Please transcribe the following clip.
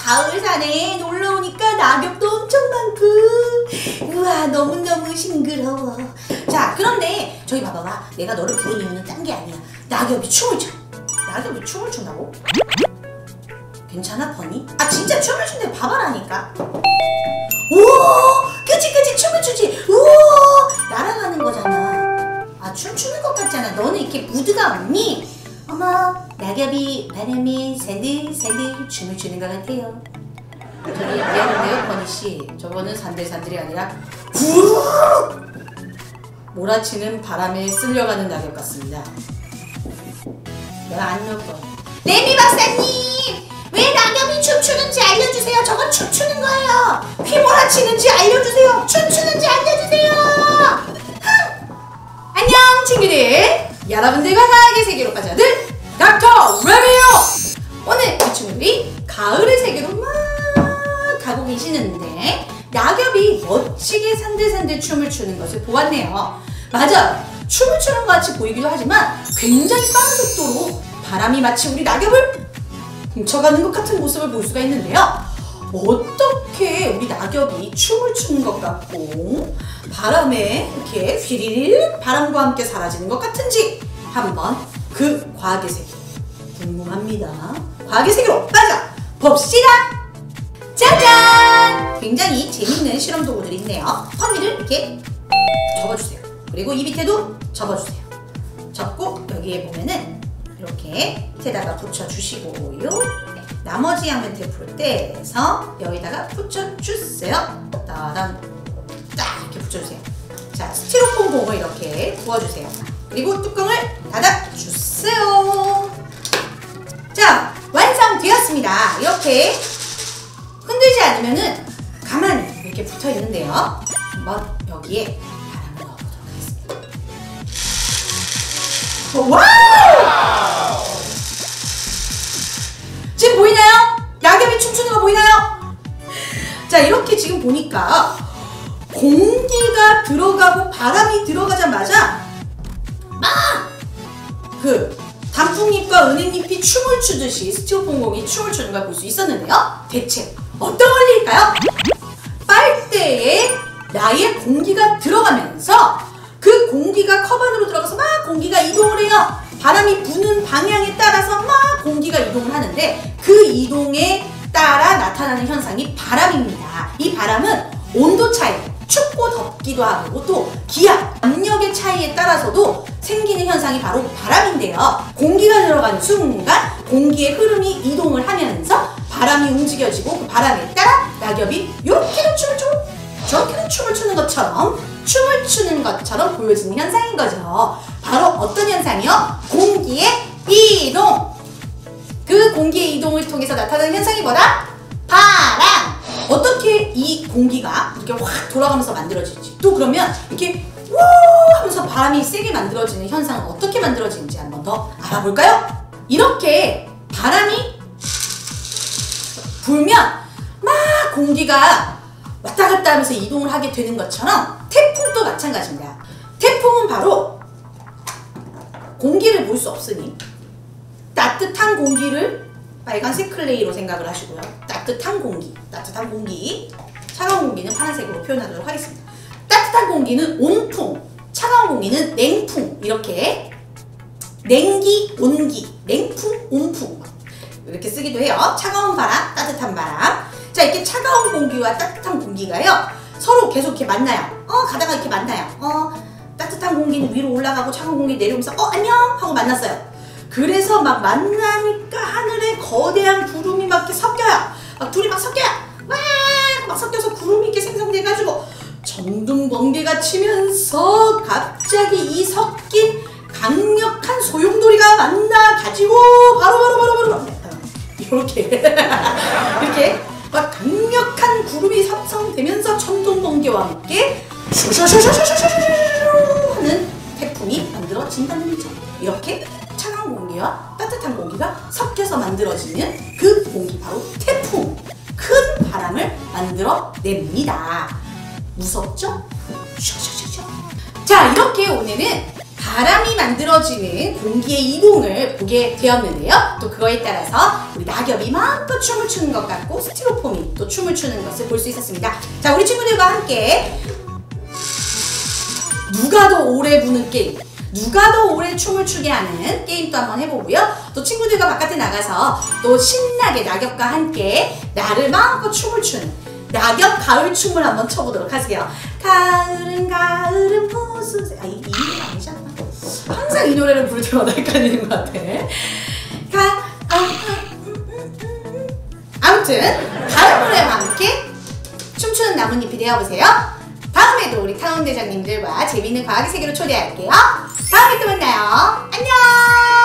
가을산에 놀러 오니까 낙엽도 엄청 많고 우와 너무너무 싱그러워. 자 그런데 저기 봐봐봐. 내가 너를 부른 이유는 딴 게 아니야. 낙엽이 춤을 춰. 낙엽이 춤을 춘다고? 괜찮아 버니? 아 진짜 춤을 춘대. 봐봐라니까. 오 그치 춤을 추지. 우와 날아가는 거잖아. 아 춤추는 것 같잖아. 너는 이렇게 무드가 없니? 어머 낙엽이 바람에 산들산들 춤을 추는 것 같아요. 저기 미안한데요 버니씨. 저거는 산들산들이 아니라 후루룩 몰아치는 바람에 쓸려가는 낙엽 같습니다. 내가 안 넣을 거야. 레미 박사님! 왜 낙엽이 춤추는지 알려주세요. 저건 춤추는 거예요. 휘몰아치는지 알려주세요. 춤추는지 알려주세요. 안녕 친구들. 여러분들과 나에게 세계로 빠져들 닥터 레미요. 오늘 우리 친구들이 가을의 세계로 막 가고 계시는데 낙엽이 멋지게 산들산들 춤을 추는 것을 보았네요. 맞아. 춤을 추는 것 같이 보이기도 하지만 굉장히 빠른 속도로 바람이 마치 우리 낙엽을 훔쳐가는 것 같은 모습을 볼 수가 있는데요. 어떻게 우리 낙엽이 춤을 추는 것 같고 바람에 이렇게 휘리릴 바람과 함께 사라지는 것 같은지 한번 그 과학의 세계 궁금합니다. 과학의 세계로 빠져봅시다. 짜잔! 굉장히 재밌는 실험 도구들이 있네요. 선미를 이렇게 접어주세요. 그리고 이 밑에도 접어주세요. 접고 여기에 보면은 이렇게 밑에다가 붙여주시고요. 네, 나머지 양면 테이프를 떼서 여기다가 붙여주세요. 따단 딱 이렇게 붙여주세요. 자 스티로폼 봉을 이렇게 부어주세요. 그리고 뚜껑을 닫아주세요. 자 완성되었습니다. 이렇게 흔들지 않으면은 가만히 이렇게 붙어 있는데요. 한번 여기에 바람을 넣어보도록 하겠습니다. 와우! 지금 보이나요? 낙엽이 춤추는 거 보이나요? 자 이렇게 지금 보니까 공기가 들어가고 바람이 들어가자마자 막 그 단풍잎과 은행잎이 춤을 추듯이 스티로폼 공이 춤을 추는 걸 볼 수 있었는데요. 대체 어떤 원리일까요? 빨대에 나의 공기가 들어가면서 그 공기가 컵 안으로 들어가서 막 공기가 이동을 해요. 바람이 부는 방향에 따라서 막 공기가 이동을 하는데 그 이동에 따라 나타나는 현상이 바람입니다. 이 바람은 온도 차이, 춥고 덥기도 하고 또 기압, 압력의 차이에 따라서도 생기는 현상이 바로 바람인데요. 공기가 들어가는 순간 공기의 흐름이 이동을 하면서 바람이 움직여지고 그 바람에 따라 낙엽이 이렇게도 춤을 추고 저렇게도 춤을 추는 것처럼 보여지는 현상인 거죠. 바로 어떤 현상이요? 공기의 이동! 그 공기의 이동을 통해서 나타나는 현상이 뭐다? 바람! 어떻게 이 공기가 이렇게 확 돌아가면서 만들어질지 또 그러면 이렇게 우 하면서 바람이 세게 만들어지는 현상은 어떻게 만들어지는지 한번 더 알아볼까요? 이렇게 바람이 불면 막 공기가 왔다 갔다 하면서 이동을 하게 되는 것처럼 태풍도 마찬가지입니다. 태풍은 바로 공기를 볼 수 없으니 따뜻한 공기를 빨간색 클레이로 생각을 하시고요. 따뜻한 공기, 차가운 공기는 파란색으로 표현하도록 하겠습니다. 따뜻한 공기는 온풍, 차가운 공기는 냉풍, 이렇게 냉기, 온기, 냉풍, 온풍 이렇게 쓰기도 해요. 차가운 바람, 따뜻한 바람. 자 이렇게 차가운 공기와 따뜻한 공기가요 서로 계속 이렇게 만나요. 가다가 이렇게 만나요. 따뜻한 공기는 위로 올라가고 차가운 공기 내려오면서 안녕 하고 만났어요. 그래서 막 만나니까 하늘에 거대한 구름이 막 이렇게 섞여요. 막 둘이 막 섞여요. 막 섞여서 구름이 이렇게 생성돼가지고 전등번개가 치면서 갑자기 이 섞인 강력한 소용돌이가 만나가지고 바로 이렇게 이렇게 막 강력한 구름이 합성되면서 천둥번개와 함께 슈슈슈슈슈슈슈 하는 태풍이 만들어진다는 거죠. 이렇게 차가운 공기와 따뜻한 공기가 섞여서 만들어지는 그 공기 바로 태풍, 큰 바람을 만들어냅니다. 무섭죠? 슈슈슈슈. 자 이렇게 오늘은 바람이 만들어지는 공기의 이동을 보게 되었는데요. 또 그거에 따라서 우리 낙엽이 마음껏 춤을 추는 것 같고 스티로폼이 또 춤을 추는 것을 볼 수 있었습니다. 자, 우리 친구들과 함께 누가 더 오래 부는 게임, 누가 더 오래 춤을 추게 하는 게임도 한번 해보고요. 또 친구들과 바깥에 나가서 또 신나게 낙엽과 함께 나를 마음껏 춤을 추는 낙엽 가을 춤을 한번 춰보도록 하세요. 가을은 가을은 무슨 이 노래 아니잖아. 항상 이 노래를 부를 때마다 헷갈리는 것 같아. 아무튼 다른 노래와 함께 춤추는 나뭇잎이 되어보세요. 다음에도 우리 타운 대장님들과 재미있는 과학의 세계로 초대할게요. 다음에 또 만나요. 안녕.